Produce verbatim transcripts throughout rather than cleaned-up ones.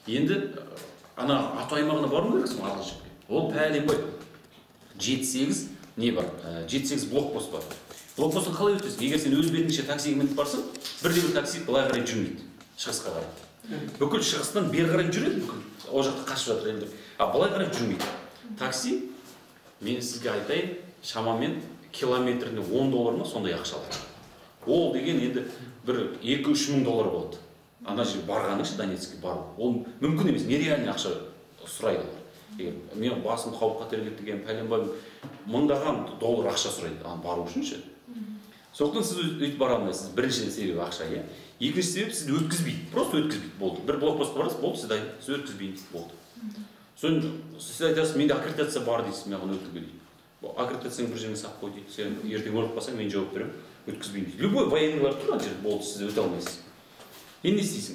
Енді ана аты аймағына бару керексің алғаш. Ол пәленбай жеті сегіз не бар? жеті сегіз блокпост бар. Блокпосттан қалай өтесің? Егер сен өз бетіңше таксиге мініп барсаң, бірде бір такси былай қарай жүрмейді, шығысқа қарай. Бүкіл шығыстан бері қарай жүреді, бүкіл. Ол жақта қашып жатыр елдер. А былай қарай жүрмейді. Такси, мен сізге айтайын, шамамен километріне он доллар ма сондай ақша алады. Ол деген енді бір екі үш мың доллар болады. Ана жерге барғаныңша Донецкке бару. Ол мүмкін емес, нереальный ақша сұрайды олар. Мен басым қауіп қатерлік деген пәленбай мыңдаған доллар ақша сұрайды, ана бару үшін ше. Сондықтан сіз өйтіп бара алмайсыз. Бірінші себебі ақша, иә. Екінші себеп сізді өткізбейді, просто өткізбейді, болды. Бір блокпостқа барасыз, болды, сізді сіз өткізбейді, болды. Соң сіз айтасыз, менде аккредитация бар дейсіз, маған өткізбе дейді. Аккредитацияң бір жеріне сап қой дейді. Сен ертең өліп қалсаң, мен жауап беремін, өткізбеймін дейді. Любой военныйлар тұр ана жерде, болды, сіз өте алмайсыз. Енді не істейсің?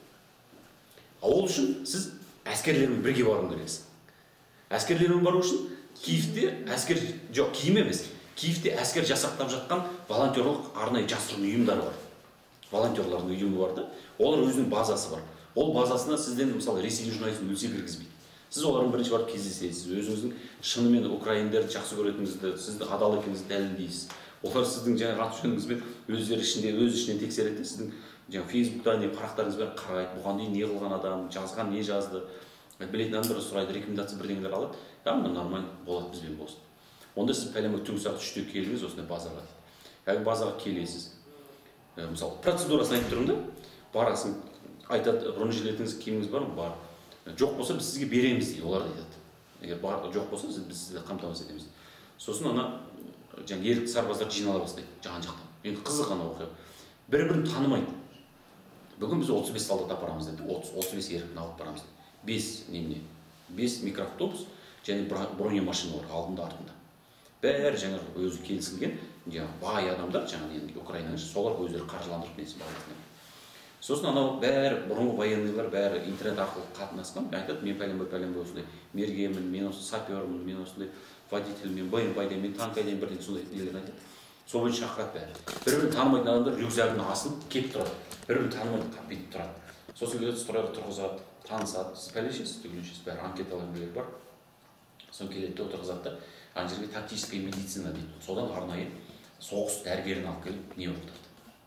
Ол үшін сіз әскерлермен бірге баруың керексің. Әскерлермен бару үшін Киевте әскер жоқ, киім емес. Киевте әскер жасақтап жатқан волонтерлық арнайы жасырын ұйымдар бар. Волонтерлардың ұйымы бар да, олар өзінің базасы бар. Ол базасына сізден мысалы Ресей журналистін өлсе кіргізбейді. Сіз олардың бірінші барып кездесесіз, өзіңіздің шынымен украиндерді жақсы көретініңізді, сізді адал екеніңізді дәлелдейсіз. Олар сіздің жаңағы аты-жөніңізбен өздері ішінде өз ішінен тексереді, сіздің жаңағы Фейсбукта не парақтарыңызбен қарайды, бұған дейін не қылған адам, жазған не жазды, білетін адамдар сұрайды, рекомендация бірдеңелер алады. Да, мына нормально болады бізбен болсын. Онда сіз пәлемі түнгі сағат үште келіңіз осындай базаға. Яғни базаға келесіз. Мысалы, процедурасын айтып тұрмын да, барасың, айтады, бронежилетіңіз киіміңіз бар ма? Бар. Жоқ болса біз сізге береміз дейді, олар айтады. Егер бар, жоқ болса біз сізді қамтамасыз етеміз. Сосын ана жаңағы ерікті сарбаздар жинала бастайды, жан-жақтан. Енді қызық ана оқиға. Бір-бірін танымайды. Бүгін біз отыз бес солдат апарамыз деді, отыз бес еріктіні алып барамыз деді. бес немене, бес микроавтобус және бронемашина бар алдында артында. Бәрі жаңағы өзі келісілген, бай адамдар, жаңағы енді Украинаның солар өздері қаржыландырып несі бағасында. Сосын анау бәрі бұрынғы военныйлар бәрі интернет арқылы қатынасқан, айтады, мен пәленбай пәленбай осындай мергенмін, мен осы сапермін, мен осындай водитель, мен БМВ-ден, мен танкайден бірден сондай нелерін айтады. Сол бойынша шақырады бәрі. Бір-бірін танымайтын адамдар рюкзагына асылып келіп тұрады. Бір-бірін танымайтын бүйтіп тұрады. Сосын келеді, тұрғызады, танысады. Сіз пәлешесіз, түгіліншесіз, бәрі анкеталар бар. Сосын келеді, отырғызады да, ана жерге тактическая медицина дейді. Содан арнайы соғыс дәрігерін алып келіп не оқытады.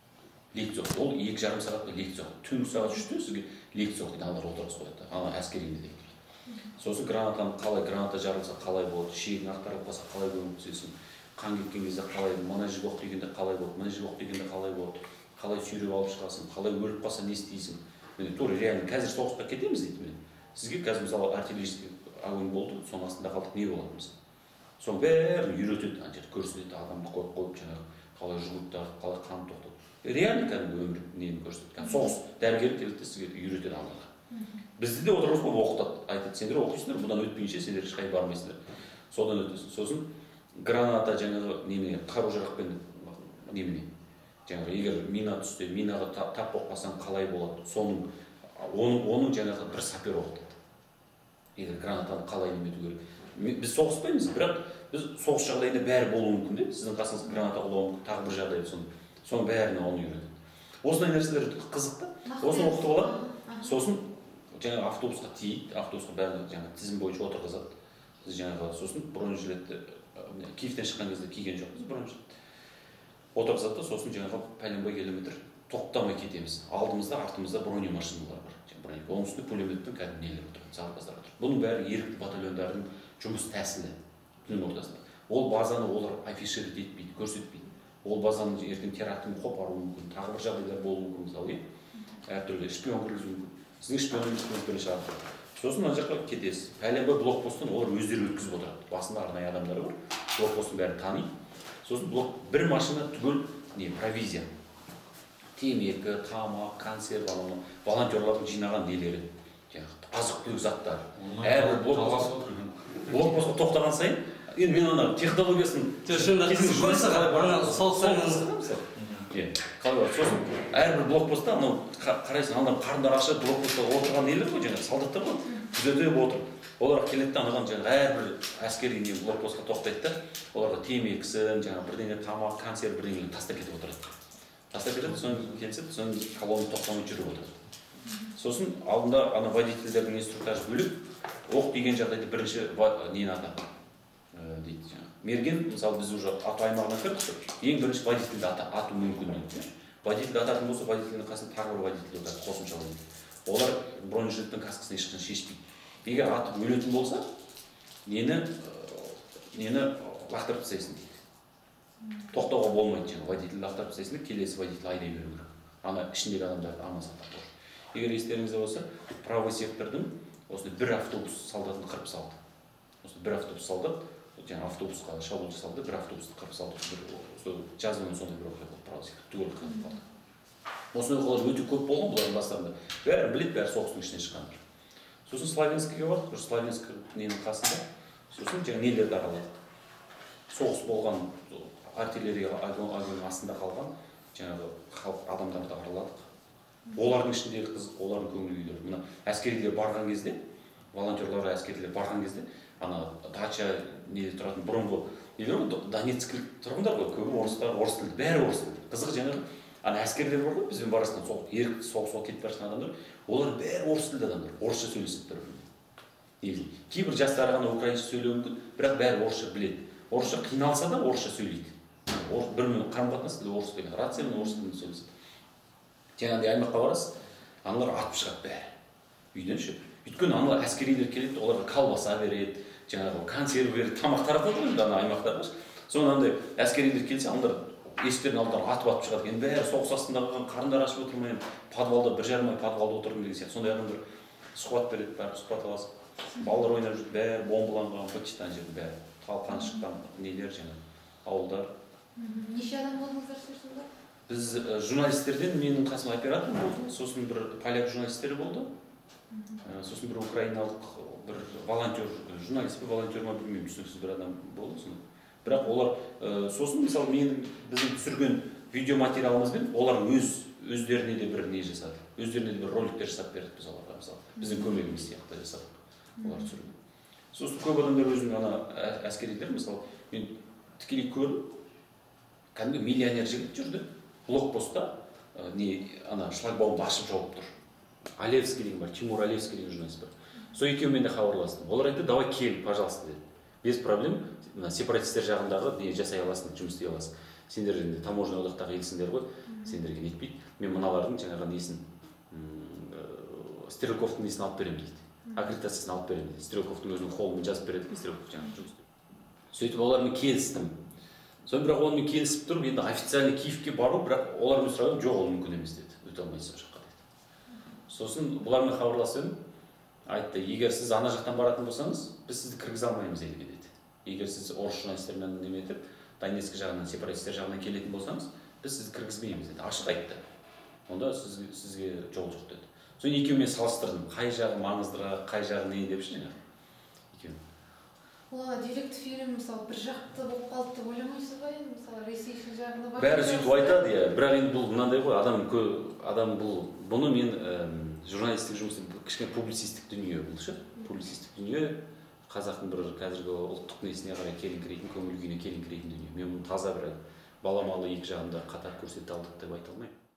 Лекция оқытады. Ол екі жарым сағатқа лекция оқытады. Түнгі сағат үште сізге лекция оқытады, аналар отырғызып қояды. Ана әскерinde дейді. Сосын гранатаны қалай, граната жарылса қалай болады, шегін ақтарылып қалса қалай көміп түсесің, қан кеткен кезде қалай, мына жік оқ дегенде қалай болады, мына жік оқ дегенде қалай болады, қалай сүйреп алып шығасың, қалай өліп қалса не істейсің. Тура реально қазір соғысқа кетеміз дейді. Сізге қазір мысалы артиллерийский огонь болды, соның астында қалдық, не болады мысалы. Соның бәрін үйретеді, ана жерде көрсетеді, адамды қойып қойып жаңағы қалай жүгірді, қалай қан тоқтады. Реально кәдімгі өмір нені көрсетеді. Соғыс дәрігері келді сізге үйретеді алға. Бізді де отырғызып қойып оқытады, айтады, сендер оқисыңдар, бұдан өтпейінше сендер ешқайда бармайсыңдар. Содан өтесің. Сосын граната жаңағы немене, қару-жарақпен немене. Жаңағы егер мина түсте, минаға тап болып қалсаң қалай болады? Соның оның жаңағы бір сапер оқытады. Егер гранатаны қалай немету керек. Біз соғыспаймыз, бірақ біз соғыс жағдайында бәрі болуы мүмкін де. Сіздің қасыңызға граната құлауы мүмкін, тағы бір жағдай соның бәріне оны үйретеді. Осындай нәрселер қызық та. Осыны оқытып алады. Сосын жаңағы автобусқа тиейді, автобусқа бәрі жаңағы тізім бойынша отырғызады. Сіз жаңағы сосын бронежилетті Киевтен шыққан кезде киген жоқпыз бронежилетті. Отырғызады да, сосын жаңағы пәленбай километр тоқтамай кетеміз. Алдымызда, артымызда бронемашиналар бар. Оның үстінде пулеметтің кәдімгі нелер отырады, сарбаздар отырады. Бұның бәрі ерікті батальондардың жұмыс тәсілі түннің ортасында. Ол базаны олар афишировать етпейді, көрсетпейді. Ол базаны ертең терактын қопаруы мүмкін, тағы бір жағдайлар болуы мүмкін, мысалы, әртүрлі шпион кіргізуі мүмкін. Сіздің шпионыңыз бірінші шығарады. Сосын ана жаққа кетесіз. Пәленбай блокпосттан олар өздері өткізіп отырады. Басында арнайы адамдары бар. Блокпосттың бәрін таниды. Сосын блок бір машина түгел не провизия. Темекі, тамақ, консерв, волонтерлардың жинаған нелері, азық-түлік заттар. Әрбір блокпостқа тоқтаған сайын, енді мен ана технологиясын сосын әрбір блокпостта анау қарайсың, анадан қарындар ашып блокпостта отырған нелер ғой, жаңағы солдаттар ғой, күзетіп отыр. Олар келеді де анадан жаңағы әрбір әскери блокпостқа тоқтайды да, оларға темекісін, жаңағы бірдеңе тамақ, консерв бірдеңені тастап кетіп отырады. Тастап кетеді, соң келседі, соң колонна тоқтамай жүріп отырады. Сосын алдында ана водительдердің инструктажы бөлек, оқ деген жағдайда бірінші нені атады дейді жаңағы. Мерген, мысалы біз уже ату аймағына кірдік, ең бірінші водительді ату мүмкін дейді. Водительді ататын болса, водительдің қасында тағы бір водитель отады, қосымша водитель. Олар бронежилеттің каскасын ешқашан шешпейді. Егер атып өлетін болса, нені нені лақтырып тастайсың дейді. Тоқтауға болмайды жаңағы, водительді лақтырып тастайсың, келесі водитель айдай беру керек. Ана ішіндегі адамдарды аман сақтап қойшы. Егер естеріңізде болса, правый сектордың осындай бір автобус солдатын қырып салды. Осы бір автобус солдат, жаңағы автобусқа шабуыл жасалды, бір автобусты қырып салды. Жазумен сондай бір оқиға болды, правый сектор түгел қырып қалды. Осындай оқиғалар өте көп болған бұлардың бастарында. Бәрі біледі, бәрі соғыстың ішінен шыққандар. Сосын Славянскіге бардық, Славянск ненің қасында. Сосын жаңағы нелерді араладық. Соғыс болған артиллерия огонь астында қалған жаңағы халық адамдарды араладық. Олардың ішіндегі қызық, олардың көңіл күйлері. Мына әскерилер барған кезде, волонтерлар, әскерилер барған кезде, ана дача неде тұратын бұрынғы нелер ғой, Донецкілік тұрғындар ғой, көбі орыстар, орыс тілді, бәрі орыс тілді. Қызығы жаңағы ана әскерлер бар ғой, бізбен барасынан сол ерікті соғысқа кетіп бара жатқан адамдар, олар бәрі орыс тілді адамдар, орысша сөйлесіп тұр. Кейбір жастары ғана украинша сөйлеуі мүмкін, бірақ бәрі орысша біледі. Орысша қиналса да орысша сөйлейді. Бірімен қарым-қатынас тілі орыс тілі, рациямен орыс тілінде сөйлеседі. Жаңағыдай аймаққа барасыз, аналар атып шығады бәрі. Үйден ше. Өйткені аналар әскерилер келеді, оларға колбаса береді, жаңағы консерв береді, тамақ таратады ғой ана аймақтарға. Соны андай әскерилер келсе, аналар есіктердің алдынан атып-атып шығады. Енді бәрі соғыс астында қалған, қарындар ашып отырмай, подвалда бір жарым ай подвалда отырдым деген сияқты. Сондай адамдар сұхбат береді, бәрі сұхбат аласың. Балалар ойнап жүрді, бәрі бомбаланған, быт-шыттан жерде бәрі талқан шыққан нелер жаңағы ауылдар. Неше адам болдыңыздар сонда? Біз журналистерден менің қасым оператор болды, сосын бір поляк журналистері болды, сосын бір украиналық бір волонтер, журналист пе волонтер ма білмеймін, түсініксіз бір адам болды. Бірақ олар, сосын мысалы менің біздің түсірген видеоматериалымызбен олар өз өздеріне де бір не жасады, өздеріне де бір роликтер жасап берді біз оларға, мысалы біздің көмегіміз сияқты жасадық олар түсірген. Сосын көп адамдар өзінің ана әскерилер, мысалы мен тікелей көріп, кәдімгі миллионер жігіт жүрді. Блокпостта не ана шлагбаумды ашып жауып тұр. Алевский деген бар, Тимур Алевский деген журналист бар. Сол екеуімен де хабарластым. Олар айтты, давай кел, пожалуйста, деді. Без проблем, сепаратистер жағындағы не жасай аласың, жұмыс істей аласың. Сендер енді таможня одақтағы елсіңдер ғой, сендерге нетпейді. Мен мыналардың жаңағы несін, Стрелковтың несін алып беремін дейді. Аккредитациясын алып беремін дейді. Стрелковтың өзінің қолымен жазып береді, Стрелков жаңағы жұмыс істейді. Сөйтіп олармен келістім. Соны бірақ онымен келісіп тұрып, енді официальный Киевке бару, бірақ олармен сұрағым, жоқ, ол мүмкін емес деді. Өте алмайсыз ол жаққа деді. Сосын бұлармен хабарласып, айтты, егер сіз ана жақтан баратын болсаңыз, біз сізді кіргізе алмаймыз елге деді. Егер сіз орыс журналистермен неме етіп, Донецк жағынан, сепаратистер жағынан келетін болсаңыз, біз сізді кіргізбейміз деді. Ашық айтты. Онда сізге жол жоқ деді. Соны екеуімен салыстырдым, қай жағы маңыздырақ, қай жағы не деп ше. Ола директ фильм мысалы бір жақты болып қалды деп ойламайсыз ба енді, мысалы ресейшіл жағында бар. Бәрі сөйтіп айтады, иә. Бірақ енді бұл мынандай ғой, адам адам бұл бұны мен журналистік жұмыста кішкене публицистік дүние бұл ше. Публицистік дүние қазақтың бір қазіргі ұлттық несіне қарай келіңкірейтін, көңіл күйіне келіңкірейтін дүние. Мен бұны таза бір баламалы екі жағында қатар көрсете алдық деп айта алмаймын.